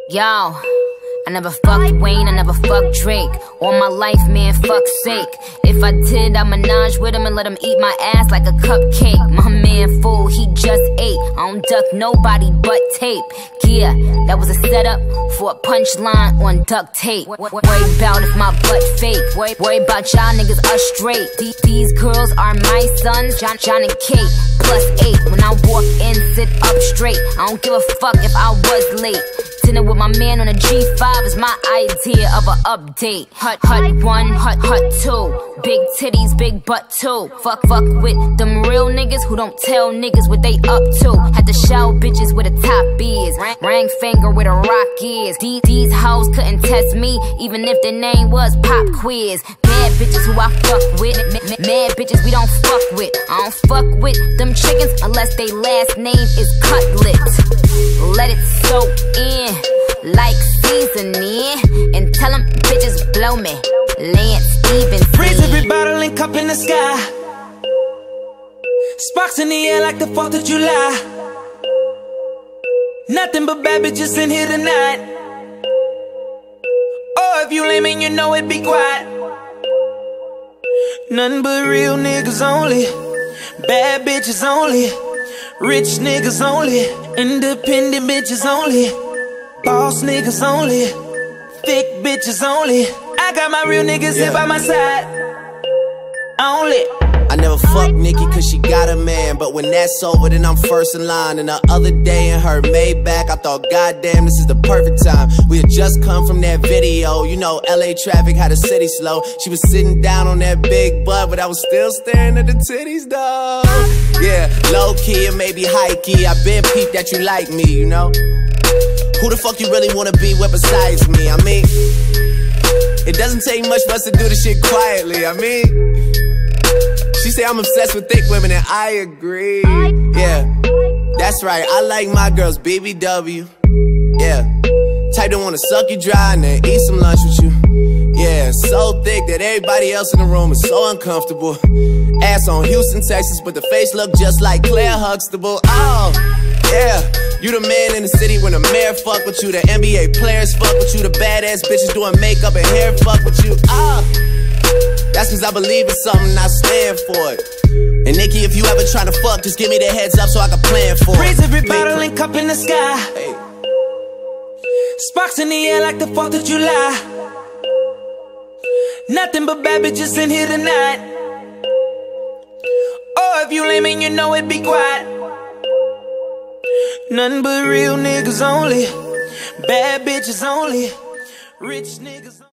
Yo, I never fucked Wayne, I never fucked Drake. All my life, man, fuck's sake. If I did, I'd menage with him and let him eat my ass like a cupcake. My man fool, he just ate. I don't duck nobody but tape. Yeah, that was a setup for a punchline on duct tape. Worry about if my butt fake. Worry about y'all niggas are straight. These girls are my sons, John and Kate, +8. When I walk in, sit up straight. I don't give a fuck if I was late. Dinner with my man on a G5 is my idea of an update. Hut 1, hut 2. Big titties, big butt 2. Fuck with them real niggas who don't tell niggas what they up to. Had to show bitches where the top is. Ring finger where the rock is. These hoes couldn't test me, even if their name was Pop Quiz. Bad bitches who I fuck with. Mad bitches we don't fuck with. I don't fuck with them chickens unless they last name is Cutlet. Let it soak in like seasoning, and tell them bitches blow me. Lance Stephenson. Raise every bottle and cup in the sky. Sparks in the air like the 4th of July. Nothing but bad bitches in here tonight. Oh, if you lame and you know it, be quiet. Nothing but real niggas only. Bad bitches only. Rich niggas only. Independent bitches only. Boss niggas only. Thick bitches only. I got my real niggas here by my side. Only. I never fuck Nikki cause she got a man, but when that's over then I'm first in line. And the other day in her Maybach I thought goddamn this is the perfect time. We had just come from that video, you know LA traffic had the city slow. She was sitting down on that big butt, but I was still staring at the titties though. Yeah, low key or maybe high key, I been peeped that you like me, you know. Who the fuck you really wanna be with besides me? I mean, it doesn't take much for us to do this shit quietly, I mean. She say I'm obsessed with thick women and I agree. Yeah, that's right, I like my girls BBW. Yeah, type that wanna suck you dry and then eat some lunch with you. Yeah, so thick that everybody else in the room is so uncomfortable. Ass on Houston, Texas, but the face look just like Claire Huxtable. Oh, yeah, you the man in the city when the mayor fuck with you. The NBA players fuck with you. The badass bitches doing makeup and hair fuck with you. That's cause I believe in something, I stand for it. And Nikki, if you ever tryna fuck, just give me the heads up so I can plan for it. Raise every bottle and cup in the sky. Hey. Sparks in the air like the 4th of July. Nothing but bad bitches in here tonight. Oh, if you lame and you know it, be quiet. Nothing but real niggas only. Bad bitches only. Rich niggas only.